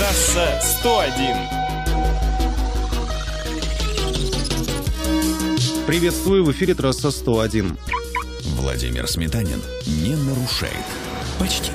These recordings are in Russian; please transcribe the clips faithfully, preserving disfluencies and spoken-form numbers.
Трасса сто один. Приветствую, в эфире трасса сто один. Владимир Сметанин не нарушает. Почти.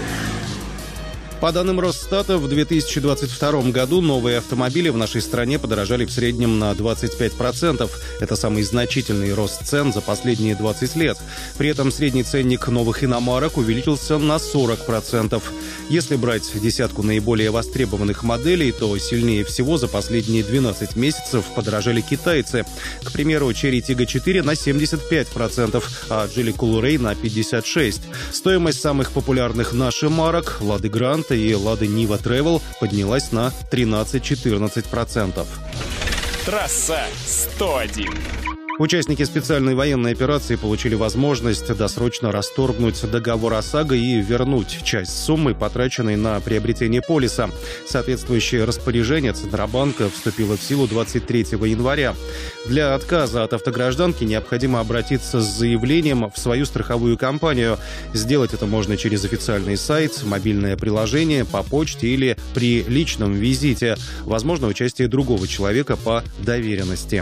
По данным Росстата, в две тысячи двадцать втором году новые автомобили в нашей стране подорожали в среднем на двадцать пять процентов. Это самый значительный рост цен за последние двадцать лет. При этом средний ценник новых иномарок увеличился на сорок процентов. Если брать десятку наиболее востребованных моделей, то сильнее всего за последние двенадцать месяцев подорожали китайцы. К примеру, Chery Tiggo четыре на семьдесят пять процентов, а Geely Coolray на пятьдесят шесть процентов. Стоимость самых популярных наших марок Lada Granta и Lada Niva Travel поднялась на тринадцать-четырнадцать процентов. Трасса сто один. Участники специальной военной операции получили возможность досрочно расторгнуть договор ОСАГО и вернуть часть суммы, потраченной на приобретение полиса. Соответствующее распоряжение Центробанка вступило в силу двадцать третьего января. Для отказа от автогражданки необходимо обратиться с заявлением в свою страховую компанию. Сделать это можно через официальный сайт, мобильное приложение, по почте или при личном визите. Возможно участие другого человека по доверенности.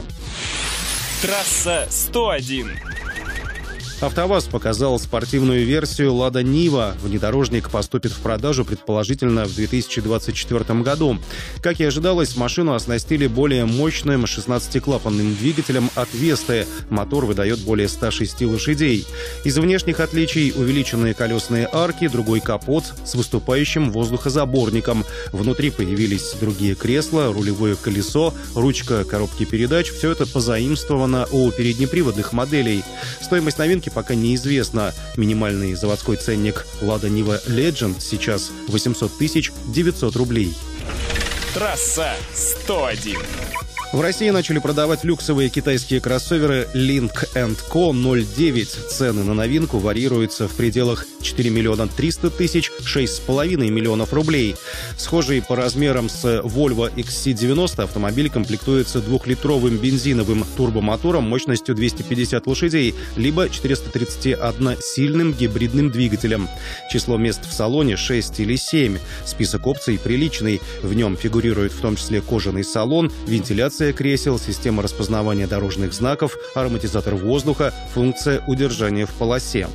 Трасса сто один. АвтоВАЗ показал спортивную версию Lada Niva. Внедорожник поступит в продажу предположительно в две тысячи двадцать четвёртом году. Как и ожидалось, машину оснастили более мощным шестнадцатиклапанным двигателем от Vestas. Мотор выдает более ста шести лошадей. Из внешних отличий увеличенные колесные арки, другой капот с выступающим воздухозаборником. Внутри появились другие кресла, рулевое колесо, ручка коробки передач. Все это позаимствовано у переднеприводных моделей. Стоимость новинки пока неизвестно. Минимальный заводской ценник Lada Niva Legend сейчас восемьсот тысяч девятьсот рублей. Трасса сто один. В России начали продавать люксовые китайские кроссоверы Lynk энд Co ноль девять. Цены на новинку варьируются в пределах четыре миллиона триста тысяч — шесть с половиной миллионов рублей. Схожий по размерам с Volvo икс си девяносто автомобиль комплектуется двухлитровым бензиновым турбомотором мощностью двести пятьдесят лошадей, либо четырехсоттридцатиодносильным гибридным двигателем. Число мест в салоне шесть или семь. Список опций приличный. В нем фигурирует в том числе кожаный салон, вентиляция кресел, система распознавания дорожных знаков, ароматизатор воздуха, функция удержания в полосе.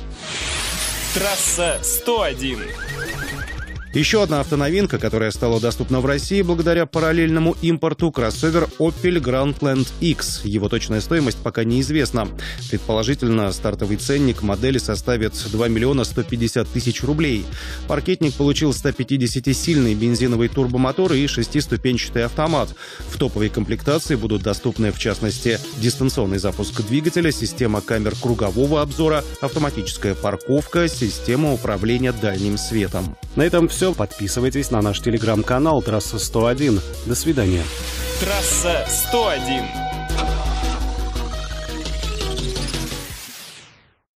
Трасса сто один. Еще одна автоновинка, которая стала доступна в России благодаря параллельному импорту — кроссовер Opel Grandland X. Его точная стоимость пока неизвестна. Предположительно, стартовый ценник модели составит два миллиона сто пятьдесят тысяч рублей. Паркетник получил сто пятидесятисильный бензиновый турбомотор и шестиступенчатый автомат. В топовой комплектации будут доступны, в частности, дистанционный запуск двигателя, система камер кругового обзора, автоматическая парковка, система управления дальним светом. На этом все. Подписывайтесь на наш телеграм-канал «Трасса сто один». До свидания. Трасса сто один.